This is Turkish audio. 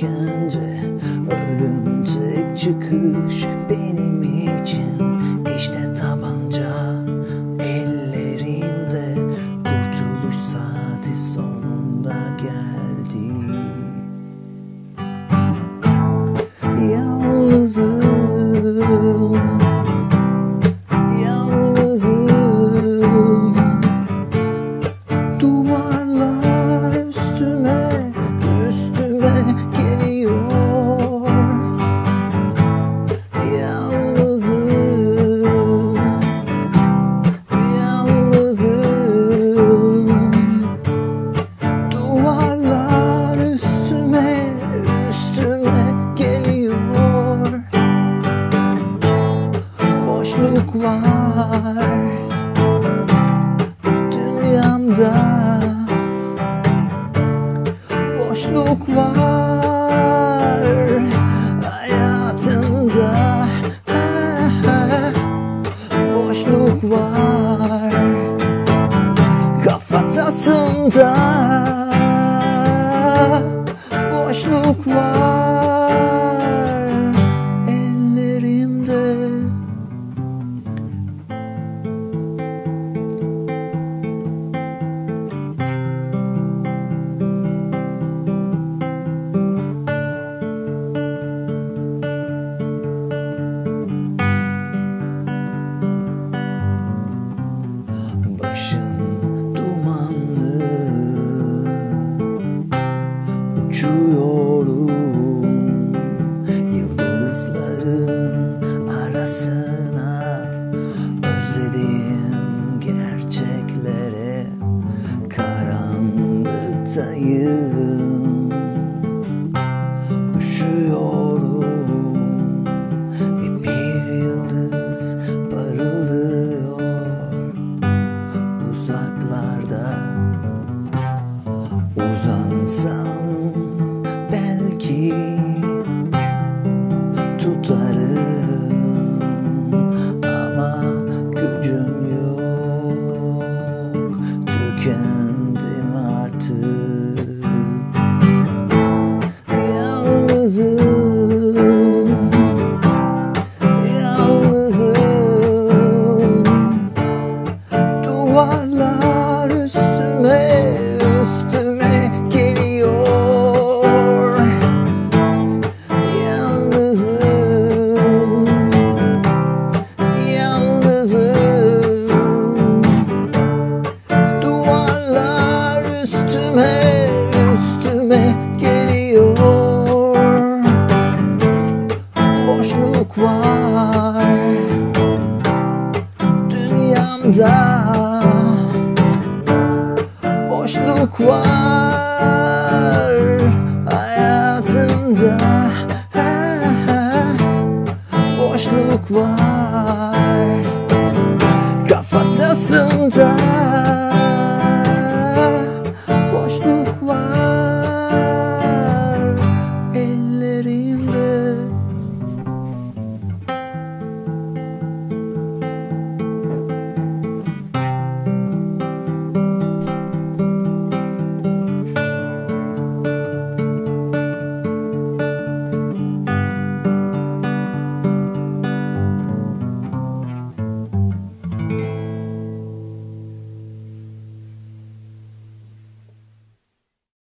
işkence, ölüm tek çıkış benim için. İşte tabanca ellerimde, kurtuluş saati sonunda geldi. Yalnızım, yalnızım. Duvarlar üstüme, üstüme geliyor. Yalnızım, yalnızım. Duvarlar üstüme, üstüme geliyor. Boşluk var dünyamda, boşluk var hayatımda, boşluk var kafatasında, boşluk var ellerimde. Başım dumanlı, uçuyorum yıldızların arasına. Özlediğim gerçeklere, karanlıktayım, üşüyorum. Bir yıldız parıldıyor uzaklarda. Uzansam belki tutarım ama gücüm yok, tükendim artık. Yalnızım, yalnızım. Duvarlar üstüme, üstüme geliyor. Yalnızım, yalnızım. Duvarlar üstüme, üstüme geliyor. Boşluk var dünyamda, boşluk var hayatımda, boşluk var kafatasında, boşluk var ellerimde.